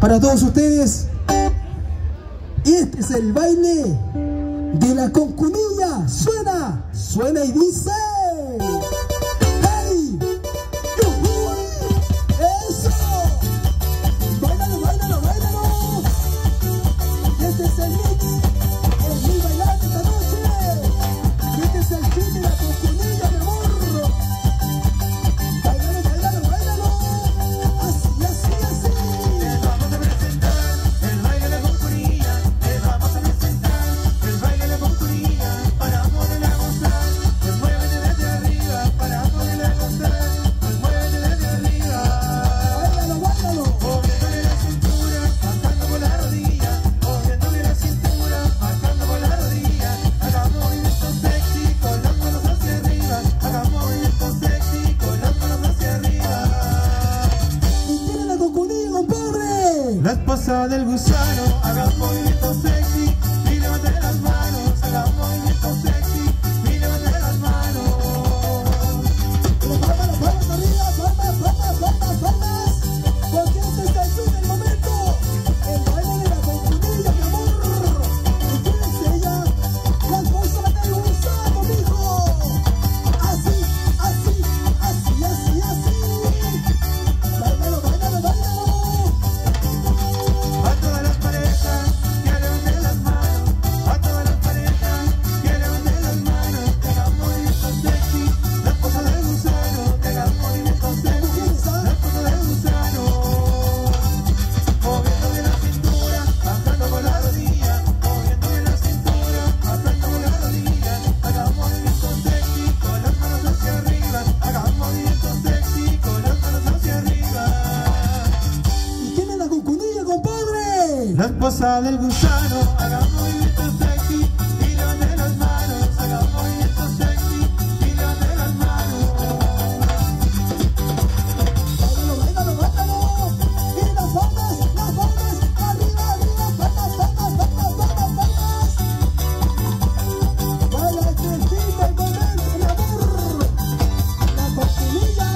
para todos ustedes. Y este es el baile de la concunilla. Suena, suena y dice: ¡hey! ¡Yujuy! ¡Eso! ¡Báilalo, báilalo, báilalo! Este es el mix, el muy bailante esta noche. Y este es el fin de la concunilla, mi amor. ¡Báilalo, báilalo, báilalo! Así, así, así. Les vamos a presentar el baile de la concunilla. Les vamos a presentar el baile de la concunilla para poderla gozar. Pues muévete desde arriba para poderla gozar. Pues muévete desde arriba. ¡Báilalo, báilalo! Moviéndole la cintura, bajando por la rodilla. Moviéndole la cintura, bajando por la rodilla. Haga movimientos sexy con las manos hacia arriba. Haga movimientos sexy con las manos hacia arriba. ¿Y quién es la concunilla, compadre? La esposa del gusano, haga movimientos sexy y levante las manos. Haga movimientos sexy y levante las manos. Palmas, las palmas arriba, palmas, palmas, palmas, palmas. Porque este es el fin del momento. El baile de la concunilla, mi amor. ¿Y quién es ella? La esposa del gusano, mijo. Así, así, así, así, así. Báilalo, báilalo, báilalo. A todas las parejas que levanten las manos. A todas las parejas que levanten las manos. Que hagan movimientos sexy. La esposa del gusano, que hagan movimientos sexy. La esposa del gusano. Moviéndole la cintura, bajando por la rodilla. Moviéndole la cintura, bajando por la rodilla. Hagan movimientos sexy con las manos hacia arriba. Hagan movimientos sexy con las manos hacia arriba. ¿Y quién es la concunilla, compadre? La esposa del gusano, haga movimientos sexy y levante las manos. Haga movimientos sexy y levante las manos. Báilalo, báilalo, báilalo. Y las palmas, arriba, arriba, palmas, palmas, palmas, palmas, palmas. Baila este fin del momento, mi amor. La concunilla.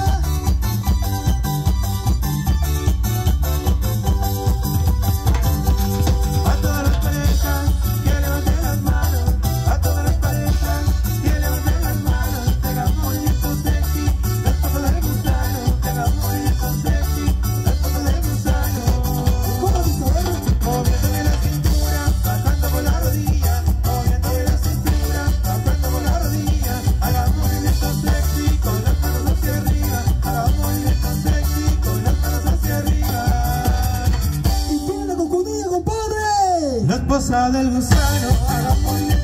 A todas las parejas que levanten las manos. A todas las parejas que levanten las manos. Que hagan movimientos sexy. La esposa del gusano, que hagan movimientos sexy. La esposa del gusano. ¿Cómo dice? Moviéndole la cintura, bajando por la rodilla. Moviéndole la cintura, bajando por la rodilla. Haga movimientos sexy con las manos hacia arriba. Haga movimientos sexy con las manos hacia arriba. ¿Y quién es la concunilla, compadre? La esposa del gusano, haga movimientos